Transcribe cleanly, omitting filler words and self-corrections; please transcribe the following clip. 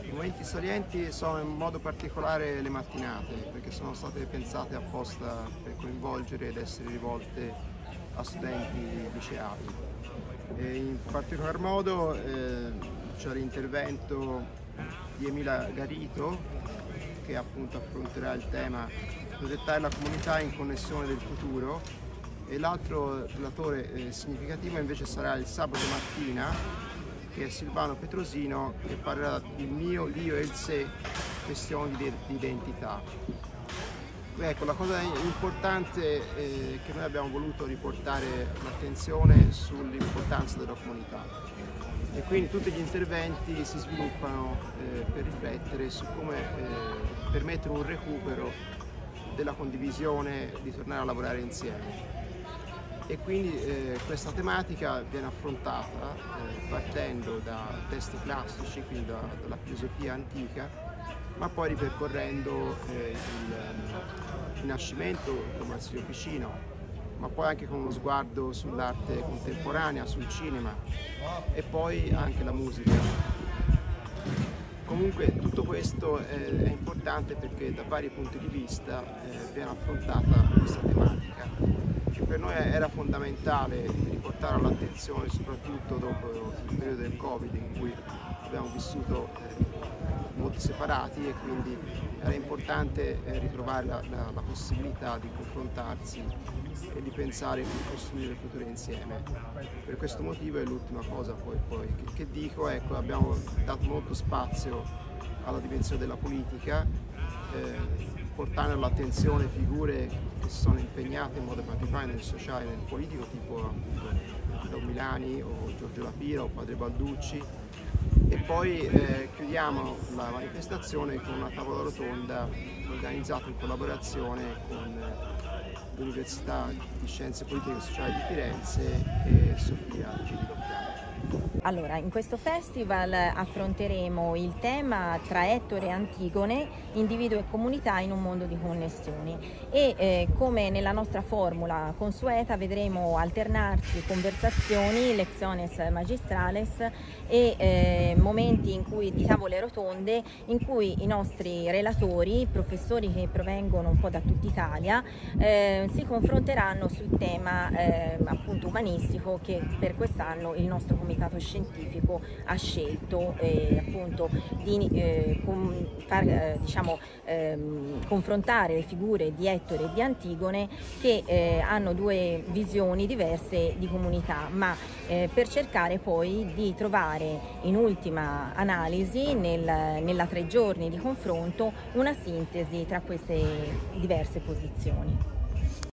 I momenti salienti sono in modo particolare le mattinate, perché sono state pensate apposta per coinvolgere ed essere rivolte a studenti liceali. In particolar modo c'è l'intervento di Emila Garito, che appunto affronterà il tema progettare la comunità in connessione del futuro, e l'altro relatore significativo invece sarà il sabato mattina, che è Silvano Petrosino, che parlerà del mio, l'io e il sé, questioni di identità. Ecco, la cosa importante è che noi abbiamo voluto riportare l'attenzione sull'importanza della comunità, e quindi tutti gli interventi si sviluppano per riflettere su come permettere un recupero della condivisione, di tornare a lavorare insieme. E quindi questa tematica viene affrontata partendo da testi classici, quindi dalla filosofia antica, ma poi ripercorrendo il Rinascimento con Marsilio Ficino, ma poi anche con uno sguardo sull'arte contemporanea, sul cinema e poi anche la musica. Comunque tutto questo è importante perché da vari punti di vista viene affrontata questa tematica, che per noi era fondamentale riportare all'attenzione, soprattutto dopo il periodo del Covid, in cui abbiamo vissuto molti separati, e quindi era importante ritrovare la possibilità di confrontarsi e di pensare come costruire il futuro insieme. Per questo motivo, è l'ultima cosa poi che dico, ecco, abbiamo dato molto spazio alla dimensione della politica, portando all'attenzione figure che sono impegnate in modo particolare nel sociale e nel politico, tipo appunto Don Milani o Giorgio La Pira o Padre Balducci, e poi chiudiamo la manifestazione con una tavola rotonda organizzata in collaborazione con l'Università di Scienze Politiche e Sociali di Firenze e Sofia di Locarno. Allora, in questo festival affronteremo il tema tra Ettore e Antigone, individuo e comunità in un mondo di connessioni, e come nella nostra formula consueta vedremo alternarsi conversazioni, lectiones magistrales e momenti in cui, di tavole rotonde, in cui i nostri relatori, professori che provengono un po' da tutta Italia, si confronteranno sul tema appunto umanistico che per quest'anno il nostro comitato scientifico ha scelto appunto di confrontare le figure di Ettore e di Antigone, che hanno due visioni diverse di comunità, ma per cercare poi di trovare in ultima analisi nella 3 giorni di confronto una sintesi tra queste diverse posizioni.